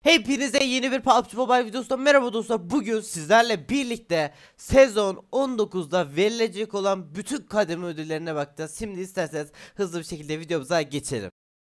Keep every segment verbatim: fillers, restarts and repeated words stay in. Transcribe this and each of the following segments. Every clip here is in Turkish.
Hepinize yeni bir P U B G Mobile videosundan merhaba dostlar. Bugün sizlerle birlikte sezon on dokuzda verilecek olan bütün kademe ödüllerine bakacağız. Şimdi isterseniz hızlı bir şekilde videomuza geçelim.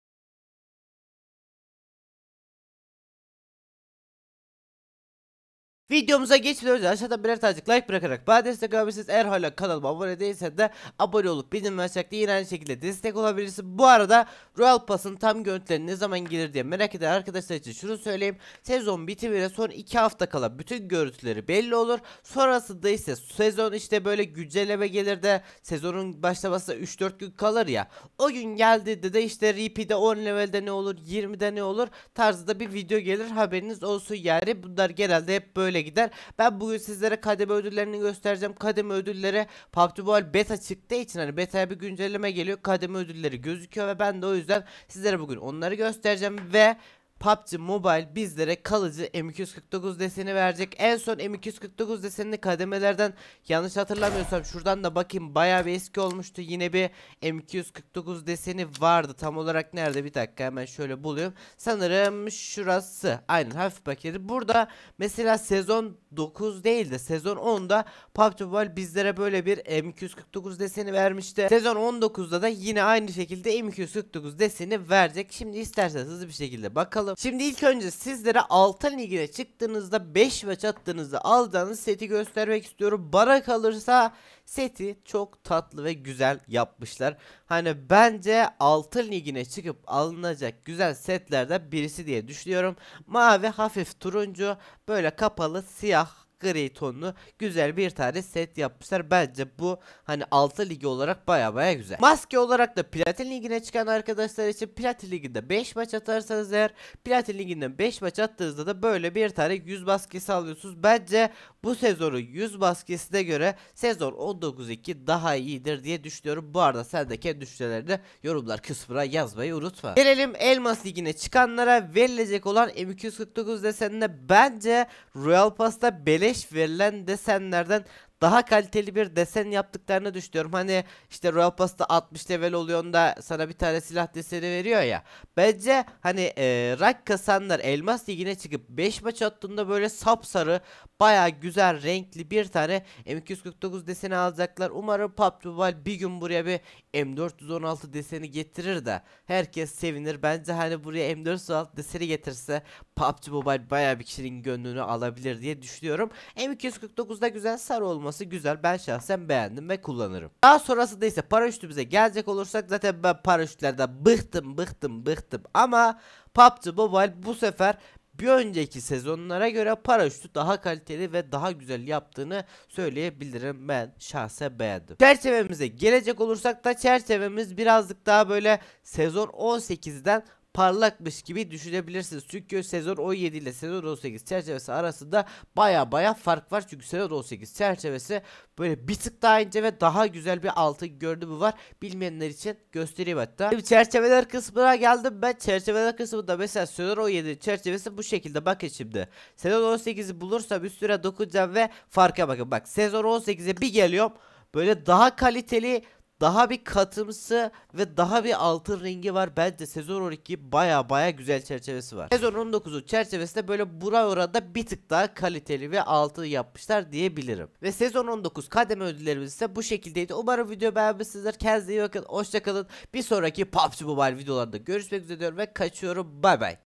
Videomuza geçmeden önce aşağıdan birer tanecik like bırakarak bana destek olabilirsiniz. Eğer hala kanalıma abone değilsen de abone olup bildirim açarak yine aynı şekilde destek olabilirsiniz. Bu arada Royal Pass'ın tam görüntüleri ne zaman gelir diye merak eden arkadaşlar için şunu söyleyeyim. Sezon bitimine son iki hafta kala bütün görüntüleri belli olur. Sonrasında ise sezon işte böyle güncelleme gelir de sezonun başlamasına üç dört gün kalır ya. O gün geldiğinde de işte R P'de on levelde ne olur, yirmide ne olur tarzında bir video gelir, haberiniz olsun yani. Bunlar genelde hep böyle gider. Ben bugün sizlere kademe ödüllerini göstereceğim. Kademe ödülleri P U B G Mobile beta çıktığı için hani beta'ya bir güncelleme geliyor. Kademe ödülleri gözüküyor ve ben de o yüzden sizlere bugün onları göstereceğim ve P U B G Mobile bizlere kalıcı M iki yüz kırk dokuz deseni verecek. En son M iki yüz kırk dokuz desenini kademelerden yanlış hatırlamıyorsam şuradan da bakayım bayağı bir eski olmuştu. Yine bir M iki yüz kırk dokuz deseni vardı. Tam olarak nerede, bir dakika hemen şöyle buluyorum. Sanırım şurası. Aynen, hafif paketi. Burada mesela sezon dokuz değil de sezon onda P U B G Mobile bizlere böyle bir M iki yüz kırk dokuz deseni vermişti. Sezon on dokuzda da yine aynı şekilde M iki yüz kırk dokuz deseni verecek. Şimdi isterseniz hızlı bir şekilde bakalım. Şimdi ilk önce sizlere altın ligine çıktığınızda beş maç attığınızda alacağınız seti göstermek istiyorum. Bana kalırsa seti çok tatlı ve güzel yapmışlar. Hani bence altın ligine çıkıp alınacak güzel setlerden birisi diye düşünüyorum. Mavi, hafif turuncu, böyle kapalı siyah gri tonlu güzel bir tane set yapmışlar. Bence bu hani altı ligi olarak baya baya güzel. Maske olarak da Platin ligine çıkan arkadaşlar için Platin liginde beş maç atarsanız eğer, Platin liginden beş maç attığınızda da böyle bir tane yüz maskesi alıyorsunuz. Bence bu sezonun yüz maskesine göre sezon on dokuz iki daha iyidir diye düşünüyorum. Bu arada sen de kendi düşüncelerini yorumlar kısmına yazmayı unutma. Gelelim Elmas ligine çıkanlara verilecek olan M iki yüz kırk dokuz desenine. Bence Royal Pass'ta beleş verilen desenlerden daha kaliteli bir desen yaptıklarını düşünüyorum. Hani işte Royal Pass'ta altmış level oluyor da sana bir tane silah deseni veriyor ya. Bence hani e, rank kasanlar Elmas ligine çıkıp beş maç attığında böyle sapsarı baya güzel renkli bir tane M iki yüz kırk dokuz deseni alacaklar. Umarım P U B G Mobile bir gün buraya bir M dört yüz on altı deseni getirir de herkes sevinir. Bence hani buraya M dört yüz on altı deseni getirse P U B G Mobile baya bir kişinin gönlünü alabilir diye düşünüyorum. M iki yüz kırk dokuzda güzel sarı olması güzel. Ben şahsen beğendim ve kullanırım. Daha sonrasında ise paraşütümüze gelecek olursak, zaten ben paraşütlerden bıktım bıktım bıktım ama P U B G Mobile bu sefer bir önceki sezonlara göre paraşütü daha kaliteli ve daha güzel yaptığını söyleyebilirim. Ben şahsen beğendim. Çerçevemize gelecek olursak da çerçevemiz birazcık daha böyle sezon on sekizden parlakmış gibi düşünebilirsiniz. Çünkü sezon on yedi ile sezon on sekiz çerçevesi arasında baya baya fark var. Çünkü sezon on sekiz çerçevesi böyle bir tık daha ince ve daha güzel bir altın görünümü var. Bilmeyenler için göstereyim hatta. Şimdi çerçeveler kısmına geldim ben. Çerçeveler kısmında mesela sezon on yedi çerçevesi bu şekilde. Bakın şimdi. Sezon on sekizi bulursam üstüne dokunacağım ve farka bakın. Bak, sezon on sekize bir geliyorum. Böyle daha kaliteli, daha bir katımsı ve daha bir altın rengi var. Bence sezon on iki baya baya güzel çerçevesi var. Sezon on dokuzun çerçevesi de böyle bura orada bir tık daha kaliteli ve altın yapmışlar diyebilirim. Ve sezon on dokuz kademe ödüllerimiz ise bu şekildeydi. Umarım video beğenmişsinizdir. Kendinize iyi bakın. Hoşçakalın. Bir sonraki P U B G Mobile videolarında görüşmek üzere diyorum ve kaçıyorum. Bay bay.